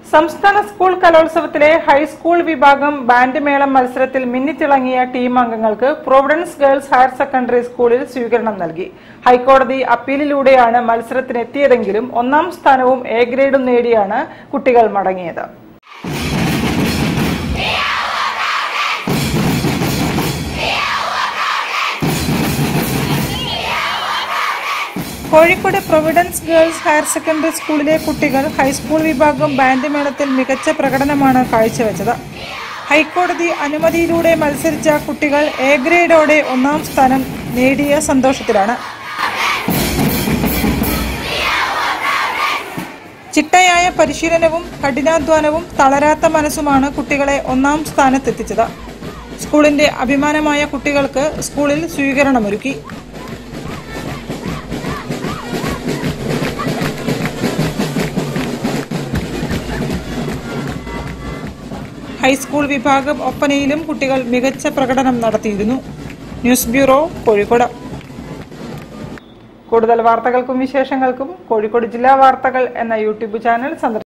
സംസ്ഥാന സ്കൂൾ കലോത്സവത്തിലെ ഹൈസ്കൂൾ വിഭാഗം ബാൻഡ് മേളം മത്സരത്തിൽ മിന്നിത്തിളങ്ങിയ ടീം അംഗങ്ങൾക്ക് പ്രൊവിഡൻസ് ഗേൾസ് ഹയർ സെക്കൻഡറി സ്കൂളിൽ സ്വീകരണം നൽകി. ഹൈക്കോടതി അപ്പീലിലൂടെയാണ് മത്സരത്തിനെത്തിയതെങ്കിലും ഒന്നാം സ്ഥാനവും എ ഗ്രേഡും നേടിയാണ് കുട്ടികൾ മടങ്ങിയത്. Kozhikode Providence Girls Higher Secondary സ്കൂളിലെ കുട്ടികൾ ഹൈസ്കൂൾ വിഭാഗം ബാൻഡ് മേളത്തിൽ മികച്ച പ്രകടനമാണ് കാഴ്ചവെച്ചത്. ഹൈക്കോടതി അനുമതിയിലൂടെ മത്സരിച്ച കുട്ടികൾ എ ഗ്രേഡോടെ ഒന്നാം സ്ഥാനം നേടിയ സന്തോഷത്തിലാണ്. ചിട്ടയായ പരിശീലനവും കഠിനാധ്വാനവും തളരാത്ത മനസ്സുമാണ് കുട്ടികളെ ഒന്നാം സ്ഥാനത്തെത്തിച്ചത്. സ്കൂളിന്റെ അഭിമാനമായ കുട്ടികൾക്ക് സ്കൂളിൽ സ്വീകരണമൊരുക്കി. ഹൈസ്കൂൾ വിഭാഗം ഒപ്പനയിലും കുട്ടികൾ മികച്ച പ്രകടനം നടത്തിയിരുന്നു. News bureau, Kozhikode. കൂടുതൽ വാർത്തകൾക്കും വിശേഷങ്ങൾക്കും കോഴിക്കോട് ജില്ലാ വാർത്തകൾ എന്ന യൂട്യൂബ് ചാനൽ സന്ദർശിക്കുക.